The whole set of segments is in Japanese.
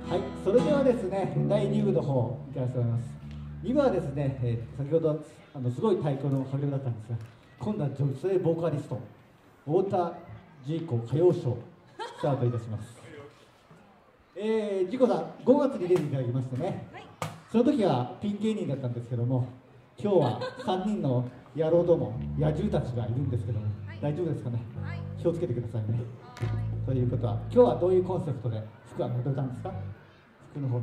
はい、それではですね、第2部の方、いきたいと思います。2部はですね、先ほどすごい太鼓の迫力だったんですが、今度は女性ボーカリスト、太田ジーコ歌謡ショー、スタートいたします。ジーコさん、5月に出ていただきましてね、はい、その時はピン芸人だったんですけども、今日は3人の野郎ども、野獣たちがいるんですけども、はい、大丈夫ですかね、はい、気をつけてくださいね。ということは、今日はどういうコンセプトで服はまとめたんですか？服の方の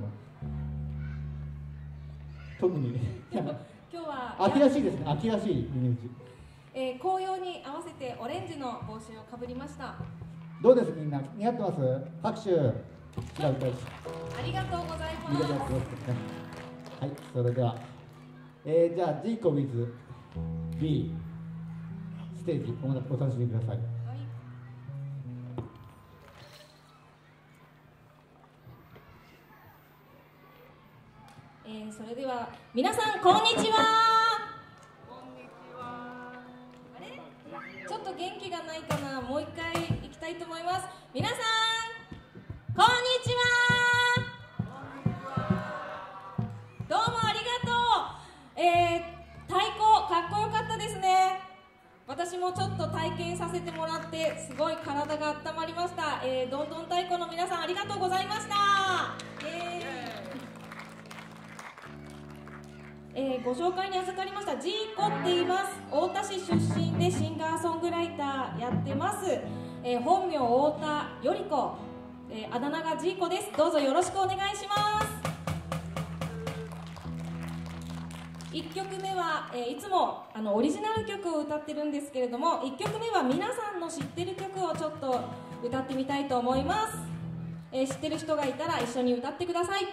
特に今日は秋らしいですね。秋らしいイメージ。 紅葉に合わせてオレンジの帽子をかぶりました。 どうですみんな、似合ってます？拍手。 ありがとうございます。 はい、それでは、じゃあジーコ with B ステージお楽しみください。 それでは皆さんこんにちは。 こんにちは。 あれ？ちょっと元気がないかな。もう一回いきたいと思います。皆さんこんにちは。 こんにちは。 どうもありがとう。太鼓かっこよかったですね。私もちょっと体験させてもらってすごい体が温まりました。どんどん太鼓の皆さんありがとうございました。ご紹介に預かりましたジーコって言います。太田市出身でシンガーソングライターやってます。本名太田より子、あだ名がジーコです。どうぞよろしくお願いします。1曲目は、いつもオリジナル曲を歌ってるんですけれども、1曲目は皆さんの知ってる曲をちょっと歌ってみたいと思います。知ってる人がいたら一緒に歌ってください。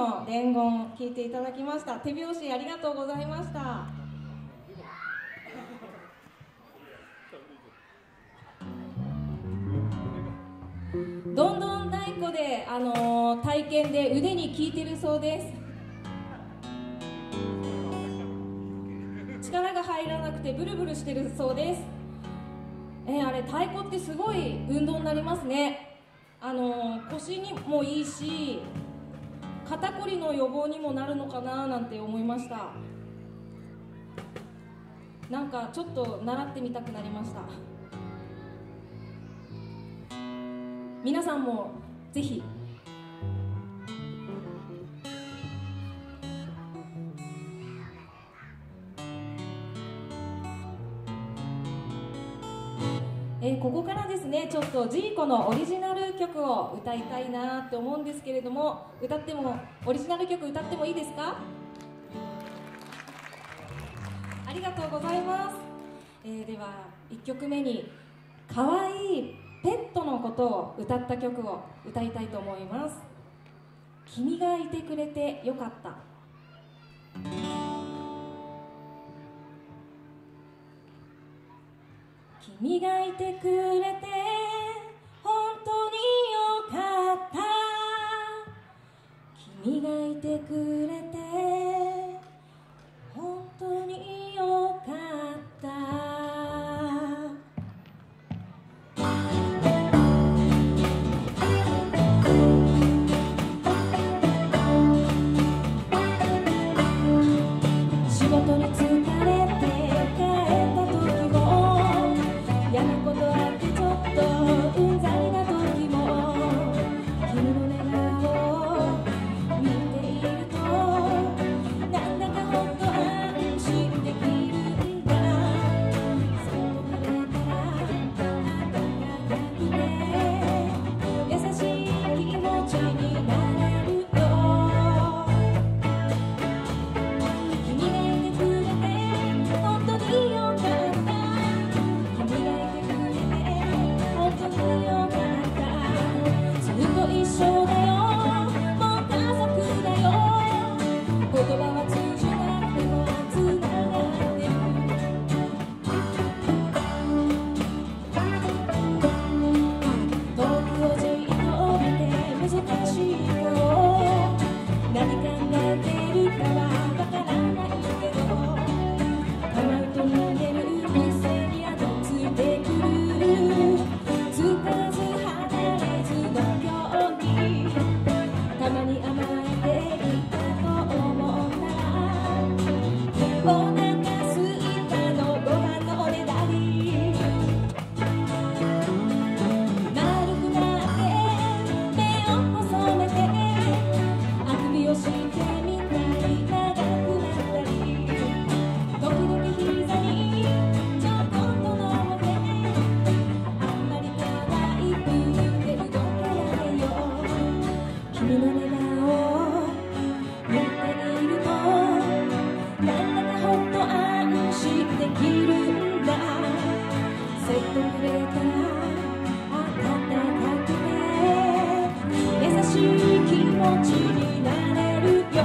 の伝言聞いていただきました。手拍子ありがとうございました。どんどん太鼓で、体験で腕に効いてるそうです。力が入らなくてブルブルしてるそうです。あれ太鼓ってすごい運動になりますね。腰にもいいし肩こりの予防にもなるのかななんて思いました。なんかちょっと習ってみたくなりました。皆さんもぜひここからですね、ちょっとジーコのオリジナル曲を歌いたいなって思うんですけれども、オリジナル曲歌ってもいいですか？ありがとうございます。では1曲目にかわいいペットのことを歌った曲を歌いたいと思います。君がいてくれてよかった。君がいてくれて本当によかった。君がいてくれて本当によかった。仕事に疲れて帰った時も嫌なことあってちょっとうんざりな時も君の笑顔を見ているとなんだかほっと安心できるんだ。そっと触れたら温かくて優しい気持ちになれるよ。君がいてくれて本当によかった。君がいてくれて本当によかった。ずっと一緒だよ、もう家族だよ。言葉は通じなくてもつながってる。遠くをじっと見て難しい顔、何考えてるかはわからないけど構うと逃げる癖にあとついてくる。つかず離れずのようにたまに甘えていたと思ったらお腹すいたのご飯のおねだり。丸くなって目を細めてあくびをしてみたり長くなったり時々膝にちょっと乗ってあんまり可愛くて動けないよ。君の笑顔を見ているとなんだかほっと安心できるんだ。そっと触れたら温かくて優しい気持ちになれるよ。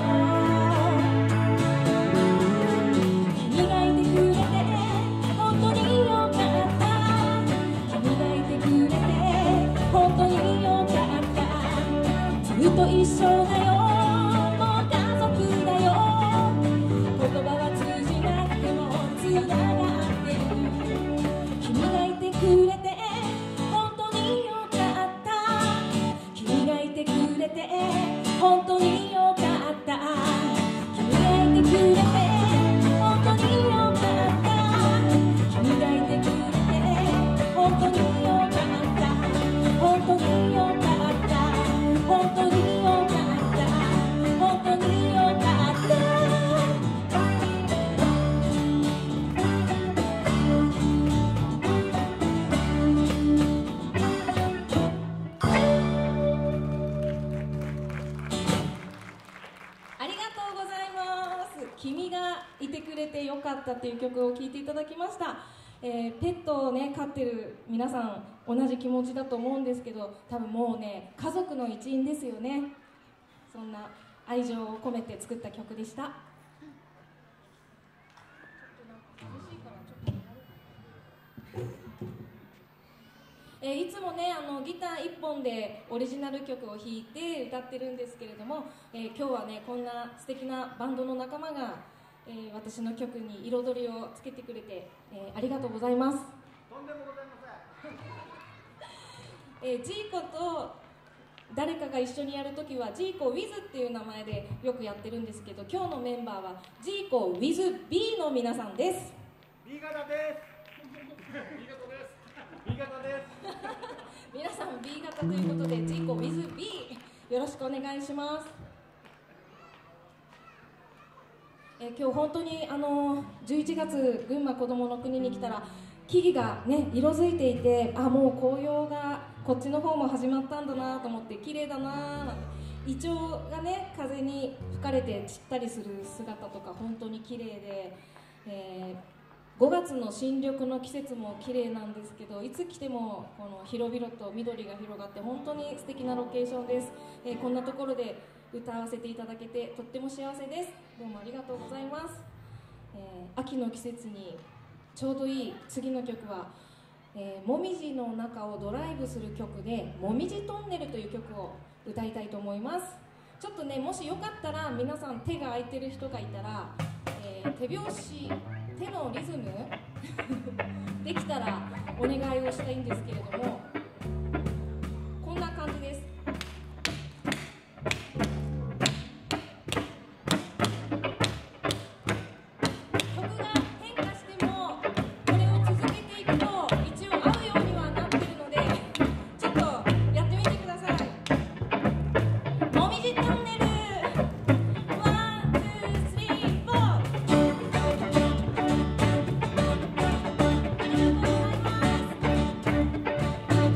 君がいてくれて本当によかった。君がいてくれて本当によかった。ずっと一緒だよ、もう家族だよ。言葉は通じなくてもつながってる。君がいてくれて本当によかった。君がいてくれて本当によかった。君がいてくれて本当によかった。君がいてくれて本当によかった。本当によかった。本当によかった。本当によかった。ありがとうございます。君がいてくれてよかったっていう曲を聴いていただきました。ペットをね飼ってる皆さん同じ気持ちだと思うんですけど、多分もうね家族の一員ですよね。そんなあ愛情を込めて作った曲でした。いつもねギター1本でオリジナル曲を弾いて歌ってるんですけれども、今日はねこんな素敵なバンドの仲間が、私の曲に彩りをつけてくれて、ありがとうございます。 とんでもございまジーコと誰かが一緒にやるときはジーコ with っていう名前でよくやってるんですけど、今日のメンバーはジーコ with B の皆さんです。 B 型です。B 型です。 皆さん B 型ということでジーコ with B よろしくお願いします。今日本当に11月群馬こどもの国に来たら木々がね色づいていて、もう紅葉がこっちの方も始まったんだなと思って綺麗だななんて、イチョウがね風に吹かれて散ったりする姿とか本当に綺麗で、5月の新緑の季節も綺麗なんですけど、いつ来てもこの広々と緑が広がって本当に素敵なロケーションです。こんなところで歌わせていただけてとっても幸せです。どうもありがとうございます。秋の季節にちょうどいい次の曲は、もみじの中をドライブする曲でもみじトンネルという曲を歌いたいと思います。ちょっとねもしよかったら皆さん手が空いてる人がいたら、手拍子手のリズムできたらお願いをしたいんですけれども、こんな感じです。曲が変化してもこれを続けていくと一応合うようにはなってるので、ちょっとやってみてください。もみじトンネル1、2、3、4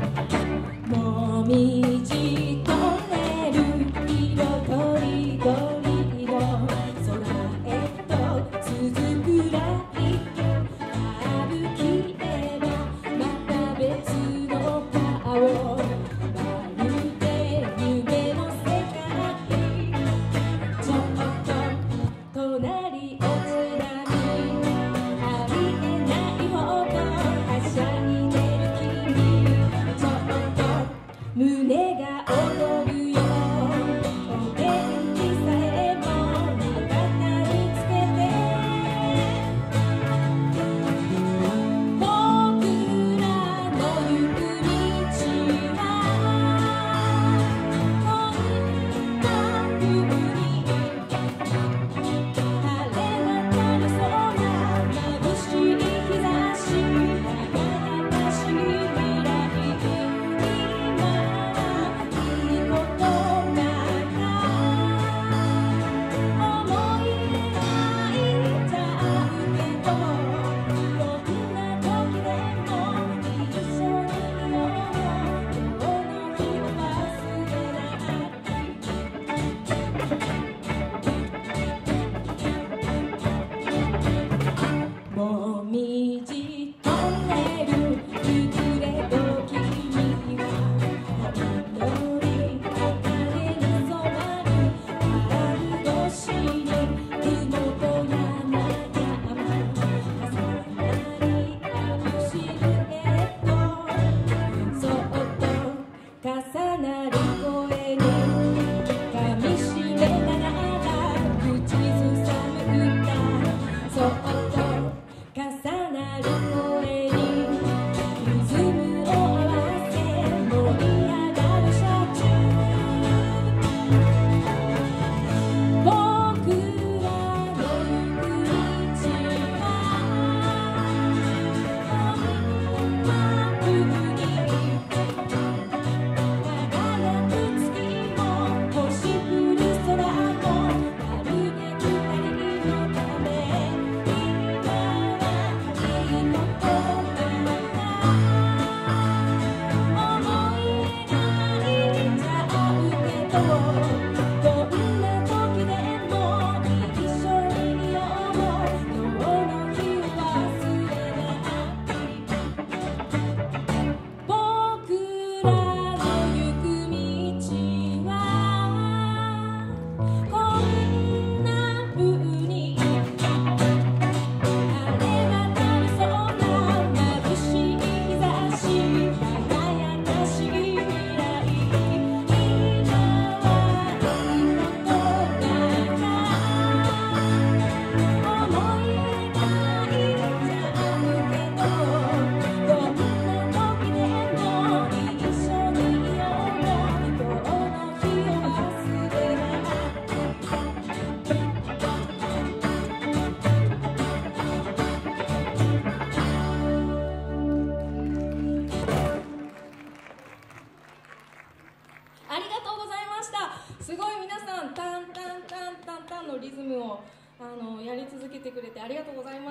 間のリズムをやり続けてくれてありがとうございます。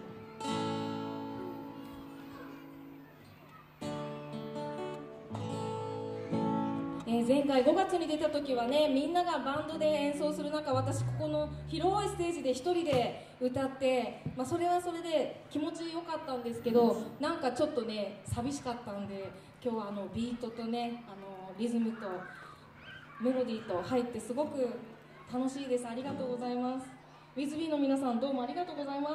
前回5月に出た時はね、みんながバンドで演奏する中、私ここの広いステージで一人で歌って、それはそれで気持ちよかったんですけど、なんかちょっとね寂しかったんで、今日はビートとねリズムとメロディーと入ってすごく楽しいです。ありがとうございます。WithBの皆さんどうもありがとうございます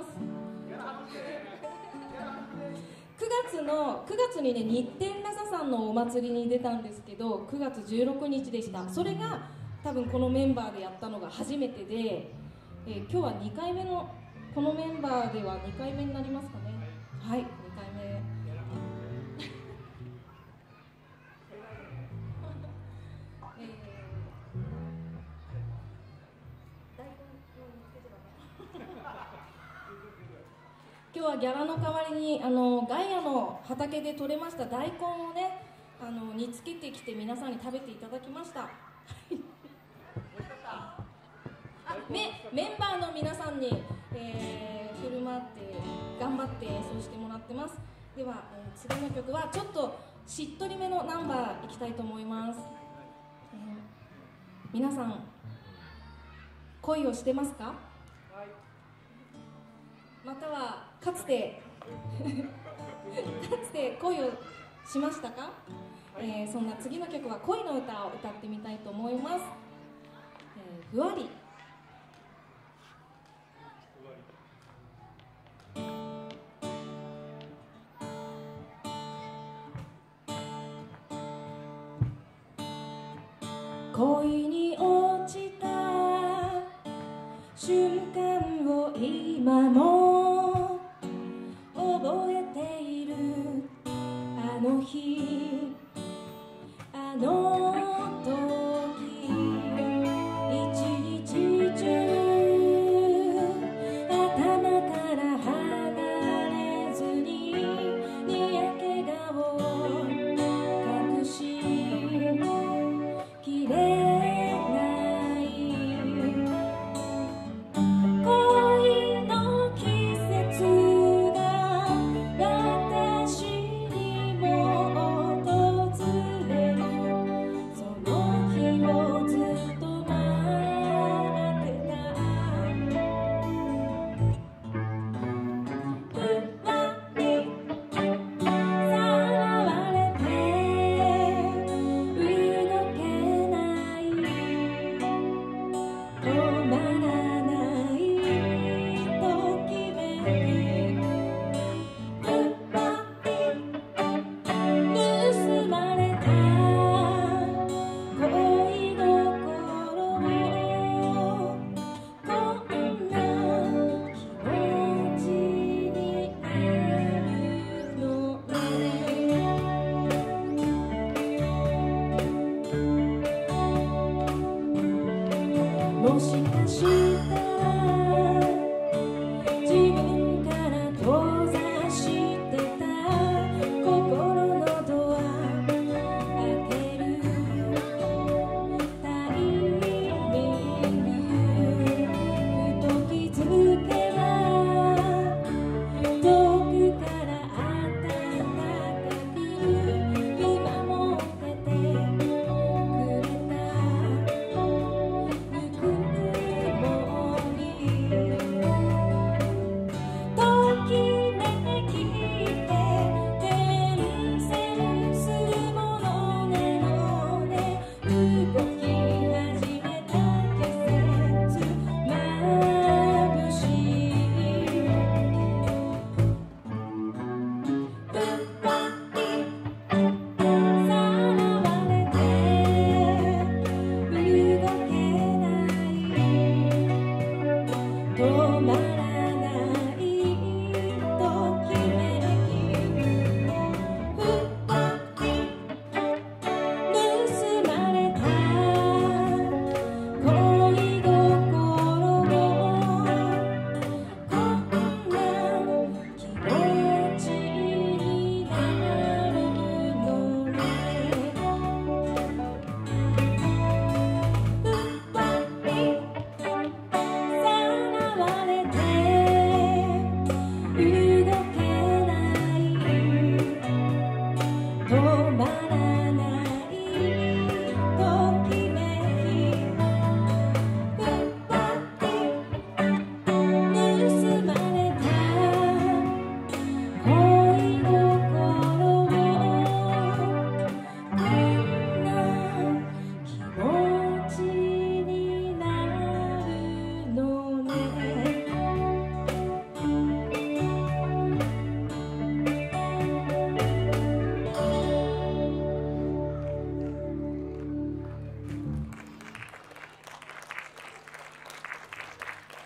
。9月にね、日天ラサさんのお祭りに出たんですけど、9月16日でした。それが多分このメンバーでやったのが初めてで、今日は2回目の、このメンバーでは2回目になりますかね。はい、2回目今日はギャラの代わりにガイアの畑で採れました大根をね煮つけてきて皆さんに食べていただきましたメンバーの皆さんに、振る舞って頑張って演奏してもらってます。では、次の曲はちょっとしっとりめのナンバーいきたいと思います。皆さん恋をしてますか？またはかつて恋をしましたか？そんな次の曲は恋の歌を歌ってみたいと思います。ふわり。恋に落ちた瞬間を今も覚えている。あの日あの時一日中頭から離れずににやけ顔隠しきれない恋の季節が私にも訪れる。その日をずっと待ってた。ふわりさらわれて動けない止まらないときめきふわり盗まれた恋心をこんな気持ちになるのね。もしかしたら自分から閉ざしてた心のドア開けるタイミングふと気づけば遠くから暖かく見守っててくれたぬくもり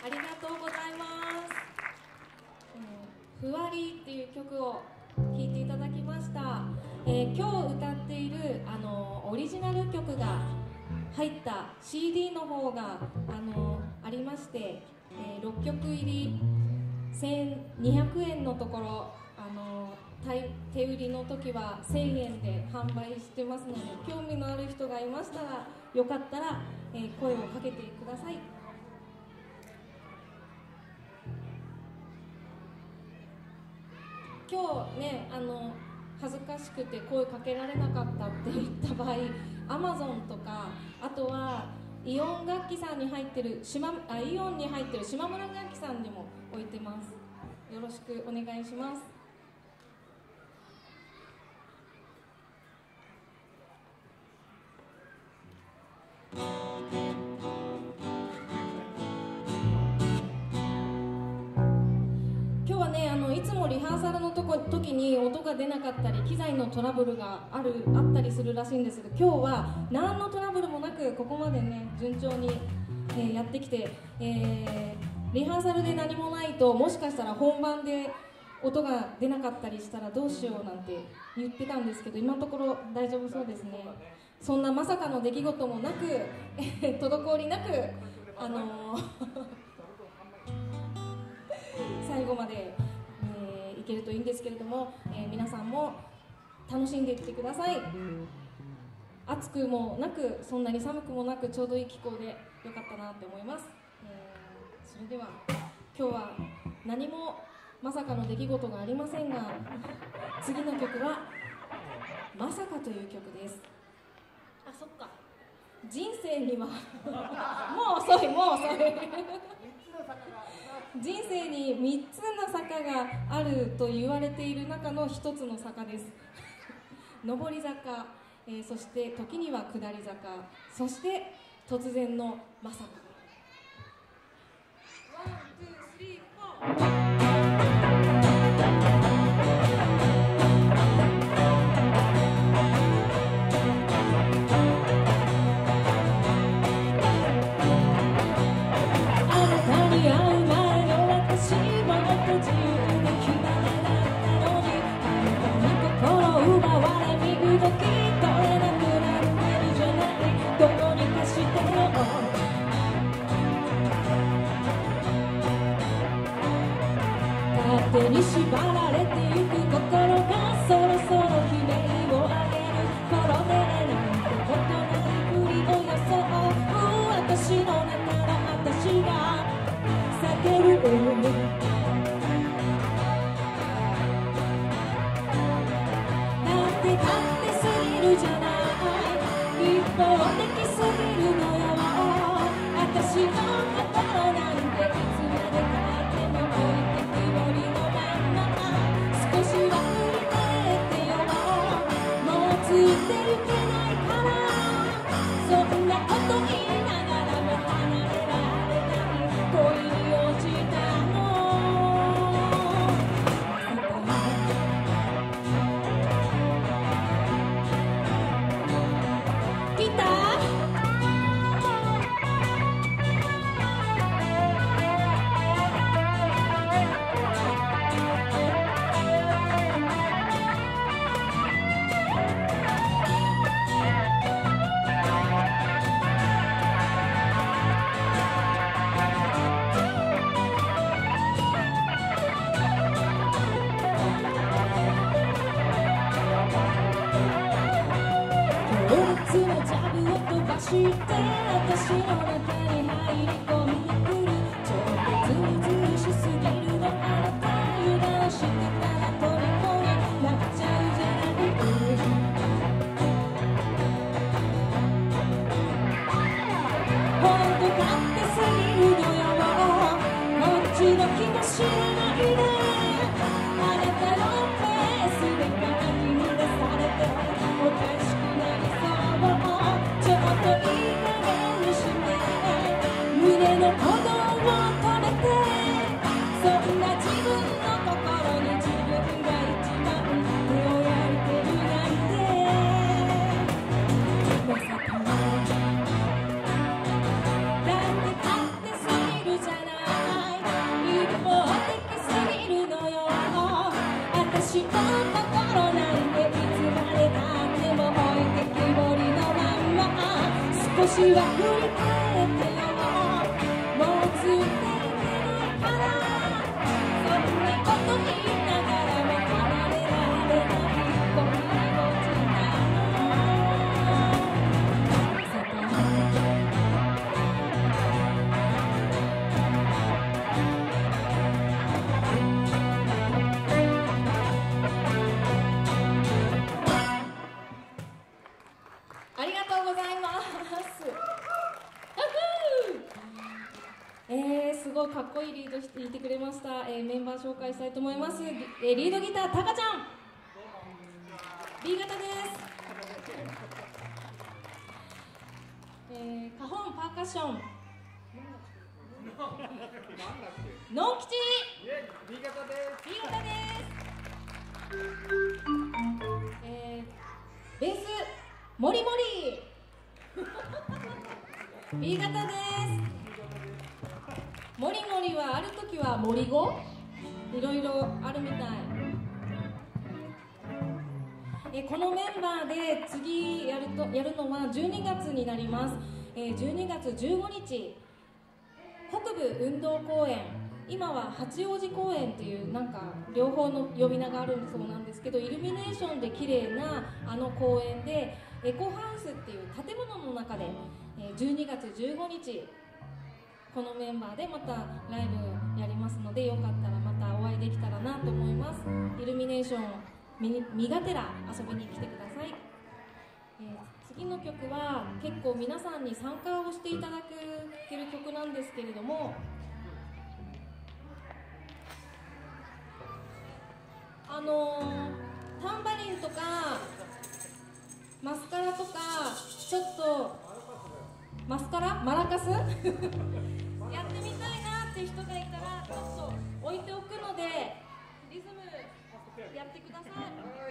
ありがとうございます。ふわりっていう曲を聴いていただきました。今日歌っているオリジナル曲が入った CD の方がありまして、6曲入り1200円のところ手売りの時は1000円で販売してますので、興味のある人がいましたらよかったら、声をかけてください。今日ね恥ずかしくて声かけられなかったって言った場合、Amazon とかあとはイオン楽器さんに入ってるイオンに入ってる島村楽器さんにも置いてます。よろしくお願いします。今日はねいつもリハーサルの時に音が出なかったり機材のトラブルがあったりするらしいんですけど、今日は何のトラブルもなくここまでね順調に、やってきて、リハーサルで何もないともしかしたら本番で音が出なかったりしたらどうしようなんて言ってたんですけど、今のところ大丈夫そうですね。そんなまさかの出来事もなく滞りなく最後まで、いけるといいんですけれども、皆さんも楽しんでいってください。暑くもなくそんなに寒くもなくちょうどいい気候でよかったなって思います。それでは今日は何もまさかの出来事がありませんが、次の曲はまさかという曲です。あ、そっか、人生にはもう遅い人生に3つの坂があると言われている中の1つの坂です。上り坂、そして時には下り坂、そして突然のまさか。1、2、3、4。手に縛られてゆく心がそろそろ悲鳴を上げる頃でなんてことないふりを装う私の中の私が叫ぶ。だって勝手すぎるじゃない、一方的すぎるのよ。私の心なんていつまでたっても置いてきぼりの少しは振り返ってよ、もうついてゆけないから、そんなこと言いながらも離れられない恋に落ちたの。ギターして私の中に入り込んでくる。ちょっとズルズルしすぎるのあなた、油断してたら虜になっちゃうじゃない。ほんと勝手すぎるのよ、こっちの気も知らないで、あなたのペースでかき乱されておかしくなりそう。ちょっといい加減にして胸の鼓動を止めて、そんな自分の心に自分が一番手を焼いてるなんて、まさかだって勝手すぎるじゃない。 年は振り返ってよ、もうついていけないから、そんなこと言いながらも離れられないこんなこちなありがとうございます。すごいかっこいいリードしていてくれました。メンバー紹介したいと思います。リードギターたかちゃん、B 型です。カホンパーカッションのんきち B 型です。 B 型です。ベースもりもりB 型です。もりもりはあるときはもりご、いろいろあるみたい。このメンバーで次やるのは12月になります。12月15日北部運動公園、今は八王子公園っていうなんか両方の呼び名があるそうなんですけど、イルミネーションで綺麗なあの公園でエコハウスっていう建物の中で12月15日このメンバーでまたライブやりますので、よかったらまたお会いできたらなと思います。イルミネーション見がてら遊びに来てください。次の曲は結構皆さんに参加をしていただける曲なんですけれども、タンバリンとかマスカラとかちょっとマスカラマラカスやってみたいなって人がいたらちょっと置いておくのでリズムやってください。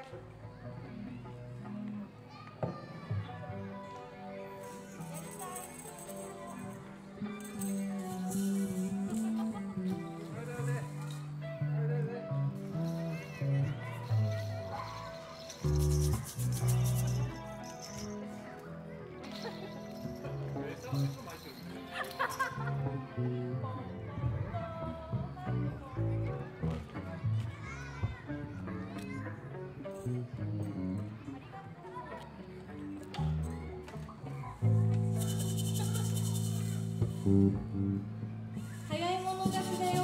早い者勝ちだよ。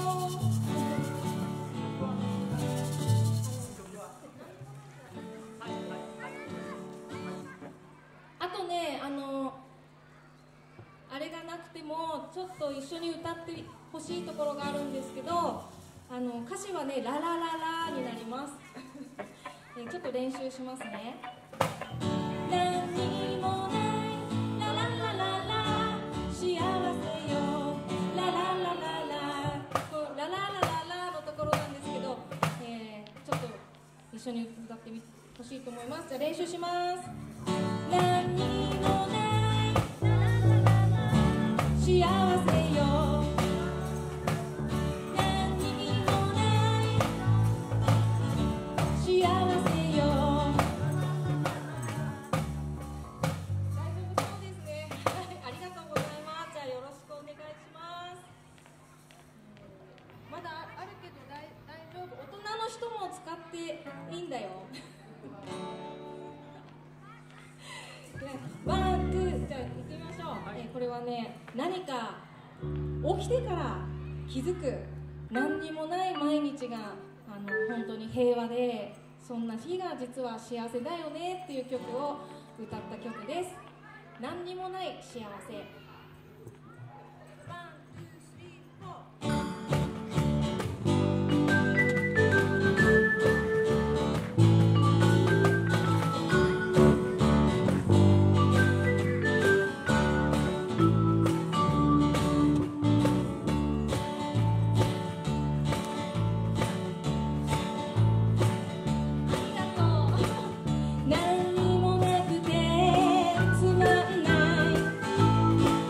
あとね、あれがなくてもちょっと一緒に歌ってほしいところがあるんですけど、歌詞はねララララになります。ちょっと練習しますね。何にもないラララララ幸せよラララララ、こうラララララのところなんですけど、ちょっと一緒に歌ってほしいと思います。じゃあ練習します。何にもないラララララ幸せよ何にもない幸せよ。大丈夫そうですね。ありがとうございます。じゃあよろしくお願いします。まだあるけど大丈夫。大人の人も使っていいんだよ。ワン、ツー、じゃあ行ってみましょう。これはね、何か起きてから気づく何にもない毎日が本当に平和で、そんな日が実は幸せだよねっていう曲を歌った曲です。何にもない幸せ。ワン、ツー、スリー、フォー。何にもなくてつまんない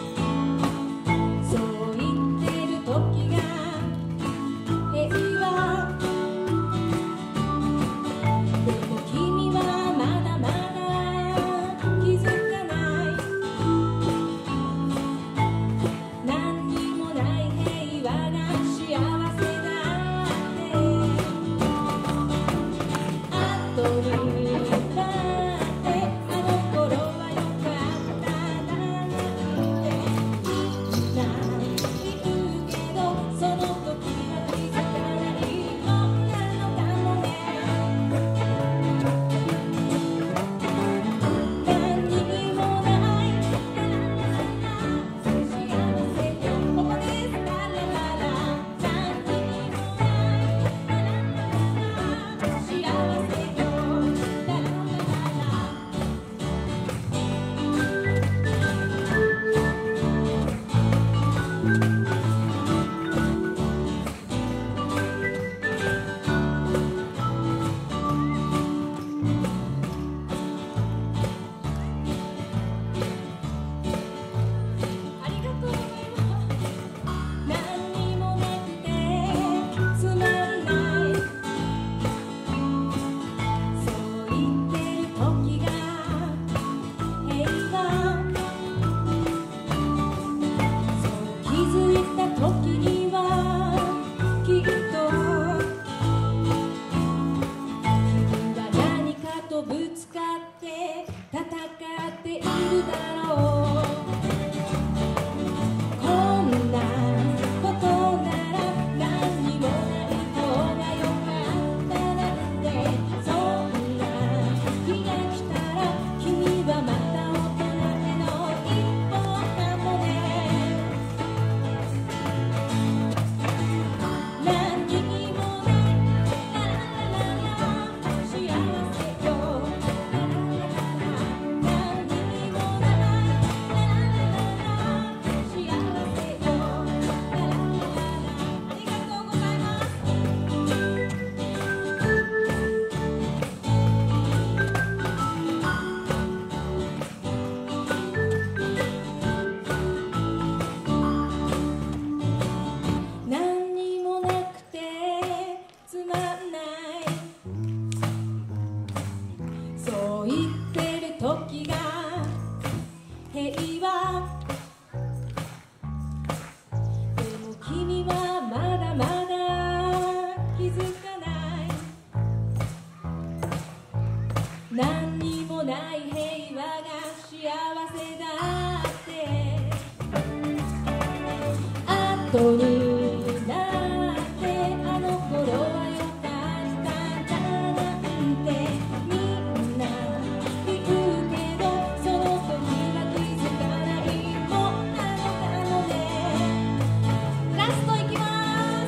後になってあの頃はよかったんじゃなんてみんな言うけどその時は気づかないもんなのね。ラストいきます。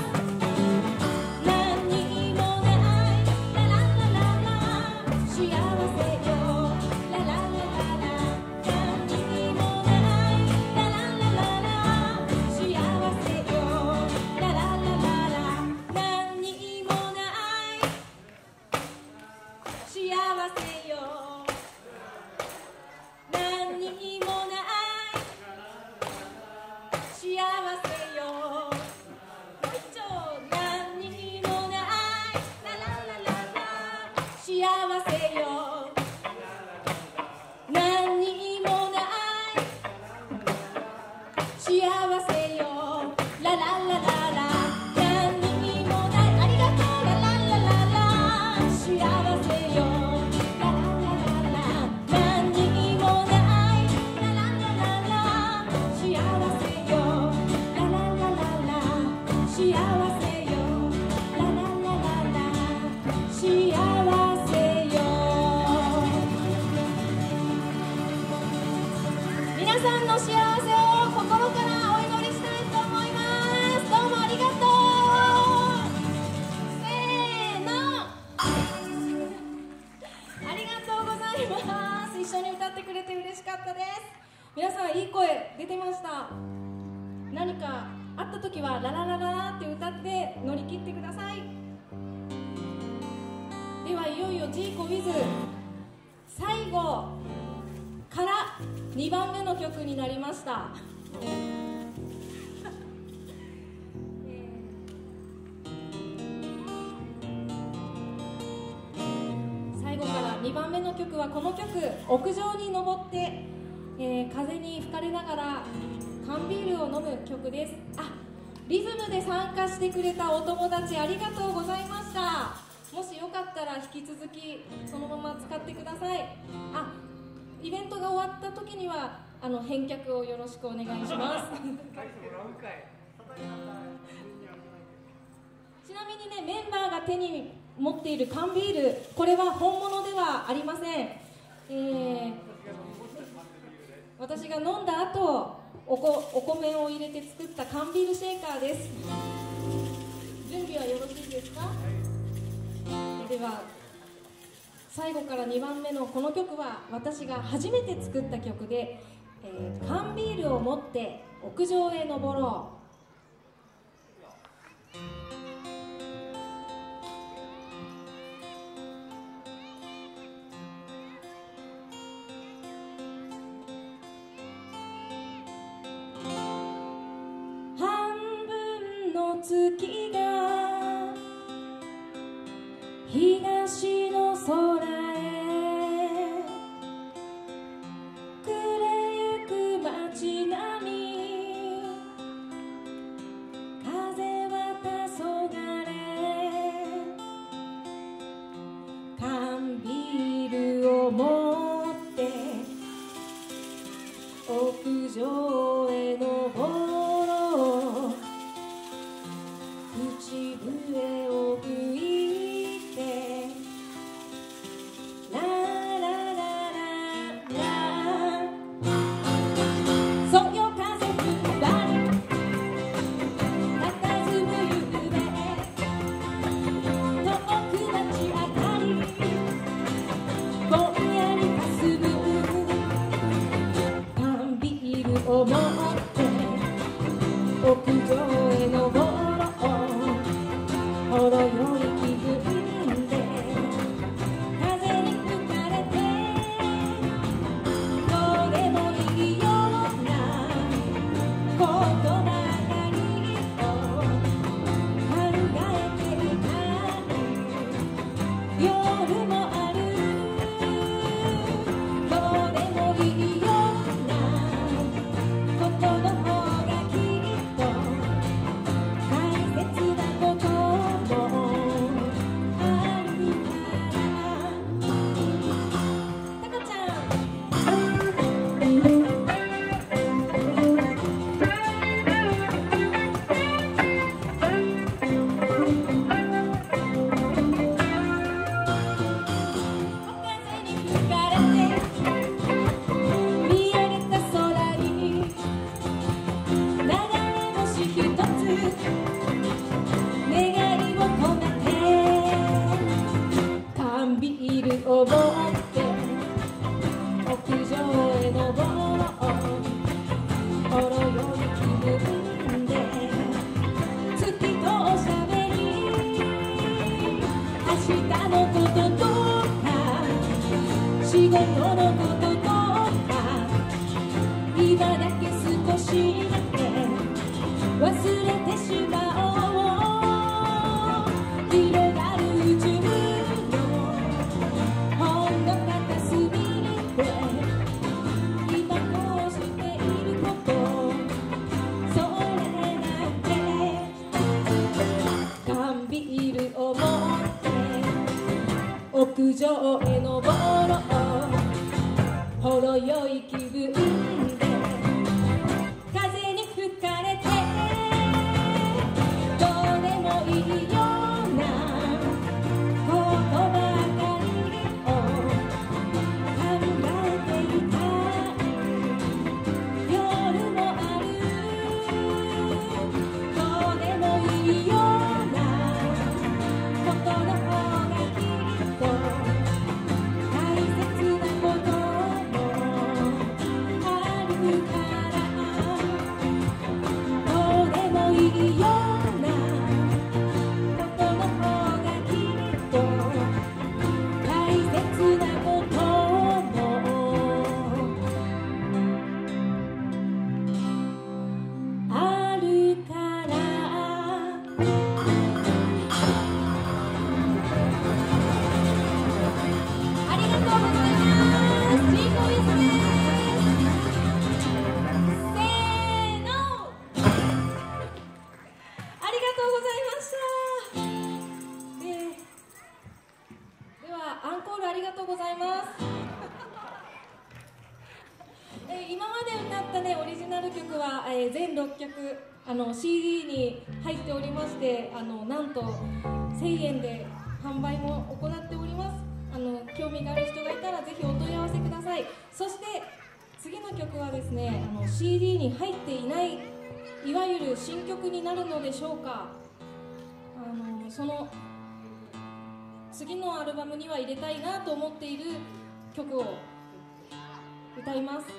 何にもないラララララ幸せよラララララ何にもないラララララ幸せよラララララ何にもない幸せよ何にもない幸せよもう一丁何にもないラララララ幸せよ何にもない幸せよラララララ何にもないありがとうラララララ幸せよラララララ何にもないラララララ幸せよラララララ幸せよラララララ幸せよ。皆さんの幸せを心からお祈りしたいと思います。どうもありがとう。せーのありがとうございます。一緒に歌ってくれて嬉しかったです。皆さんいい声出てました。何かあった時はラララララって歌って乗り切ってください。ではいよいよジーコウィズ最後から2番目の曲になりました最後から2番目の曲はこの曲屋上に登って、風に吹かれながら缶ビールを飲む曲です。リズムで参加してくれたお友達ありがとうございました。もしよかったら引き続きそのまま使ってください。イベントが終わった時には返却をよろしくお願いしますちなみにね、メンバーが手に持っている缶ビール、これは本物ではありません。私が飲んだ後お米を入れて作った缶ビールシェイカーです。準備はよろしいですか？では最後から2番目のこの曲は私が初めて作った曲で、缶ビールを持って屋上へ登ろう。月が東の空へ暮れゆく街並み風は黄昏缶ビールを持って屋上へ登ろう。口笛を吹いて願いを込めて缶ビールを持って屋上へ登ろうほろ酔い気分で月とおしゃべり明日のこととか仕事のこととか今だけ少しだけ忘れてしまおう広がる宇宙のほんの片隅で今こうしていることそれなんて缶ビールを持って屋上へ登ろうほろ酔い気分で風に吹かれてどうでもいいようなことばかりを考えていた夜もあるどうでもいいようなことの方がきっと大切なこともあるからどうでもいいようなことの方がきっと大切なこともあるからありがとうございます。ジーコウィズです。せーの。ありがとうございました。ではアンコールありがとうございます。今まで歌ったねオリジナル曲は、全6曲CD に入っておりましてなんと1000円で販売も行っております。興味がある人がいたらぜひお問い合わせください。そして次の曲はですねCD に入っていないいわゆる新曲になるのでしょうか。その次のアルバムには入れたいなと思っている曲を歌います。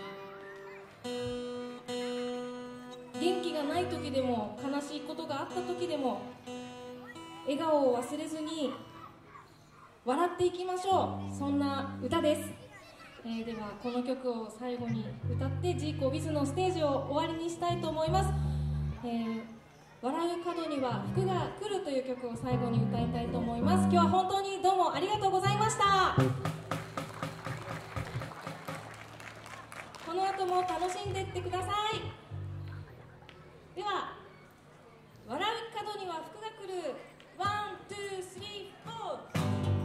元気がない時でも悲しいことがあった時でも笑顔を忘れずに笑っていきましょう。そんな歌です。ではこの曲を最後に歌ってジーコウィズのステージを終わりにしたいと思います。笑う角には福が来るという曲を最後に歌いたいと思います。今日は本当にどうもありがとうございました。この後も楽しんでいってください。では笑う角には福が来るワン、ツー、スリー、フォー。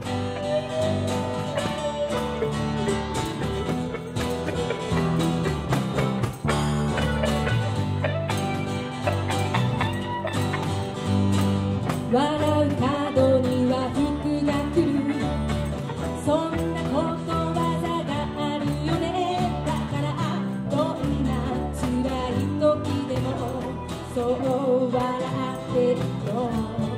笑う角には福が来るそんなことわざがあるよね。だからどんな辛い時でもそう笑ってるよ。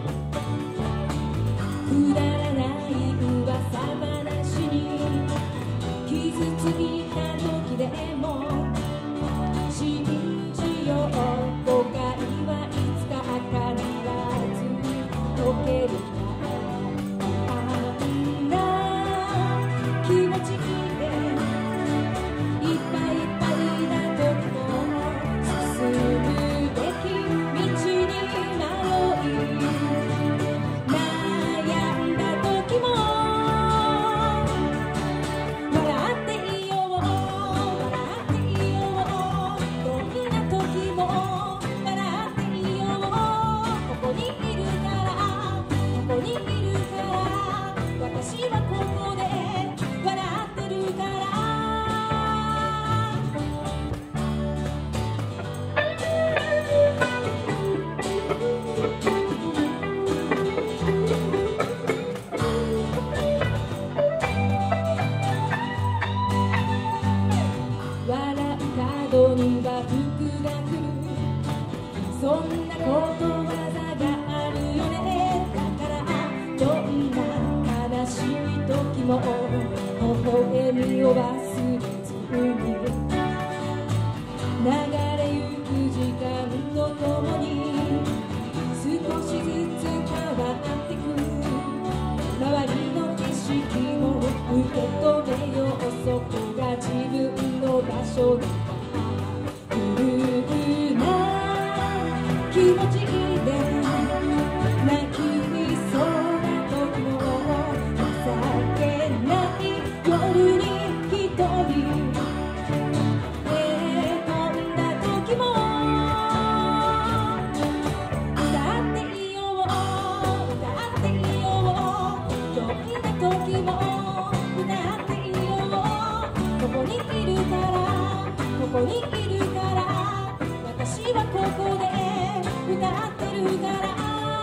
くだらない噂話に傷ついた時でも信じよう。誤解はいつか必ず溶ける。あんな気持ちでいっぱいいっぱいな時も進むべき道に迷いことわざがあるよね。だからどんな悲しい時も微笑みを忘れずに、流れゆく時間とともに少しずつ変わってく、周りの景色も受け止めよう、そこが自分の場所だ。ブルーな気持ちで泣きそうな時も、情けない夜に一人へこんだ時も、歌っていよう、歌っていよう、どんな時も歌っていよう。ここにいるから、ここにいるから、私はここで歌ってるから。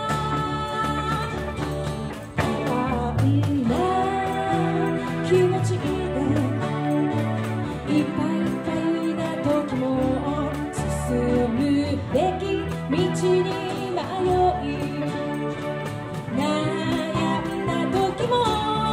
あんな気持ちでいっぱいいっぱいな時も、進むべき道に迷い悩んだ時も、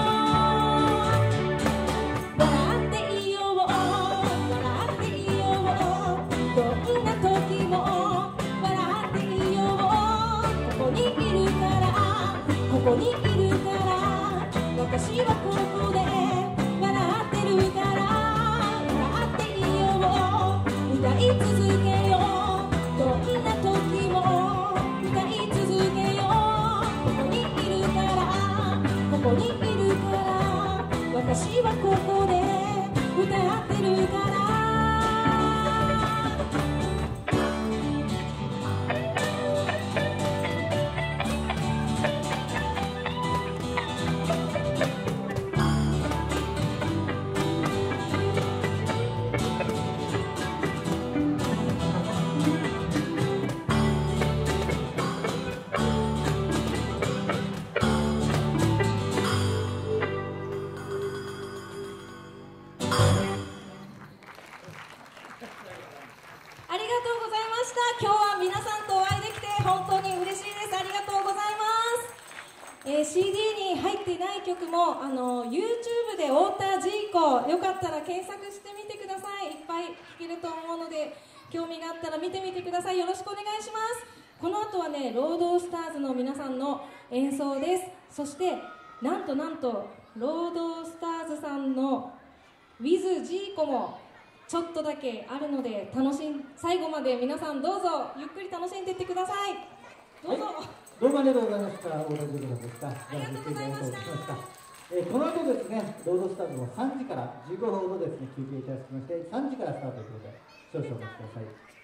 笑っていよう、笑っていよう、どんな時も笑っていよう。ここにいるから、ここにいるから、私はここで笑ってるから。笑っていよう、歌い続けよう、どんな時も歌い続けよう。ここにいるから、ここにいるから、私はここで歌ってるから。ありがとうございました。今日は皆さんとお会いできて本当に嬉しいです。ありがとうございます。CD に入っていない曲もYouTube で太田ジーコ、よかったら検索してみてください。いっぱい聴けると思うので、興味があったら見てみてください。よろしくお願いします。この後はね、ロードスターズの皆さんの演奏です。そしてなんとロードスターズさんの With ジーコもちょっとだけあるので、最後まで皆さんどうぞゆっくり楽しんでいってください。どうぞ、 はい、どうもありがとうございました。大田ジェさんでした。 ありがとうございました。 この後ですね、ロードスタートも3時から15分ほどですね、休憩いたしまして、3時からスタートということで少々お待ちください。